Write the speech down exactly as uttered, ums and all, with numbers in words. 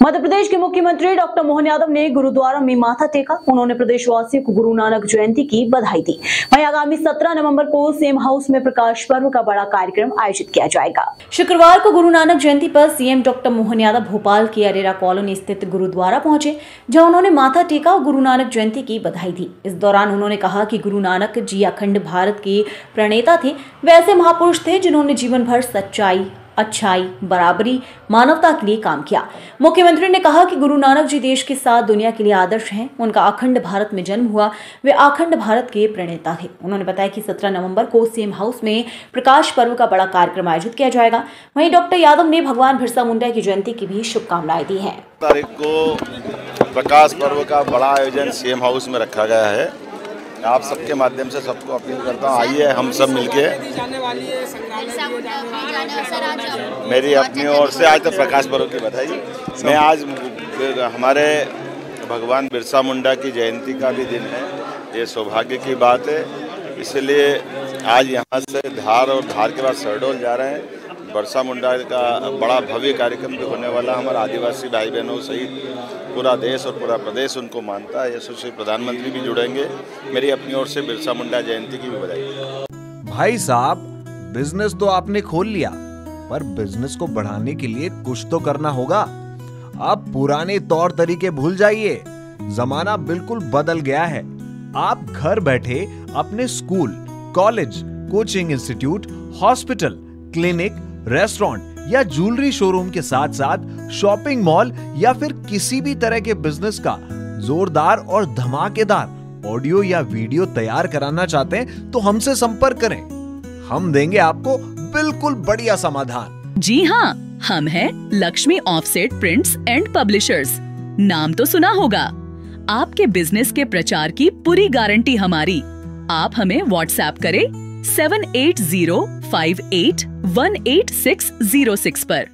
मध्य प्रदेश के मुख्यमंत्री डॉक्टर मोहन यादव ने गुरुद्वारा में माथा टेका। उन्होंने प्रदेशवासियों को गुरु नानक जयंती की बधाई दी। वहीं आगामी सत्रह नवंबर को सीएम हाउस में प्रकाश पर्व का बड़ा कार्यक्रम आयोजित किया जाएगा। शुक्रवार को गुरु नानक जयंती पर सीएम डॉक्टर मोहन यादव भोपाल की अरेरा कॉलोनी स्थित गुरुद्वारा पहुंचे, जहां उन्होंने माथा टेका और गुरु नानक जयंती की बधाई दी। इस दौरान उन्होंने कहा कि गुरु नानक जी अखंड भारत के प्रणेता थे। वैसे महापुरुष थे जिन्होंने जीवन भर सच्चाई, अच्छाई, बराबरी, मानवता के लिए काम किया। मुख्यमंत्री ने कहा कि गुरु नानक जी देश के साथ दुनिया के लिए आदर्श हैं। उनका अखंड भारत में जन्म हुआ, वे अखंड भारत के प्रणेता थे। उन्होंने बताया कि सत्रह नवंबर को सीएम हाउस में प्रकाश पर्व का बड़ा कार्यक्रम आयोजित किया जाएगा। वहीं डॉक्टर यादव ने भगवान बिरसा मुंडा की जयंती की भी शुभकामनाएं दी हैं। तारीख को प्रकाश पर्व का बड़ा आयोजन सीएम हाउस में रखा गया है। आप सबके माध्यम से सबको अपील करता हूँ, आइए हम सब मिलके। मेरी अपनी ओर से आज तो प्रकाश पर्व की बधाई। मैं आज हमारे भगवान बिरसा मुंडा की जयंती का भी दिन है, ये सौभाग्य की बात है। इसलिए आज यहाँ से धार और धार के बाद शहडोल जा रहे हैं। बिरसा मुंडा का बड़ा भव्य कार्यक्रम भी होने वाला। हमारे आदिवासी भाई बहनों सहित पूरा देश और पूरा प्रदेश उनको मानता है। यशस्वी प्रधानमंत्री भी जुड़ेंगे। मेरी अपनी ओर से बिरसा मुंडा जयंती की भी बधाई। भाई साहब, बिजनेस तो आपने खोल लिया, पर बिजनेस को बढ़ाने के लिए कुछ तो करना होगा। आप पुराने तौर तरीके भूल जाइए, जमाना बिल्कुल बदल गया है। आप घर बैठे अपने school, college, coaching institute, hospital, clinic, restaurant या ज्वेलरी शोरूम के साथ साथ शॉपिंग मॉल या फिर किसी भी तरह के बिजनेस का जोरदार और धमाकेदार ऑडियो या वीडियो तैयार कराना चाहते हैं तो हमसे संपर्क करें। हम देंगे आपको बिल्कुल बढ़िया समाधान। जी हाँ, हम हैं Lakshmi offset prints and publishers. नाम तो सुना होगा। आपके बिजनेस के प्रचार की पूरी गारंटी हमारी। आप हमें व्हाट्सएप करें seven eight zero five eight one eight six zero six पर।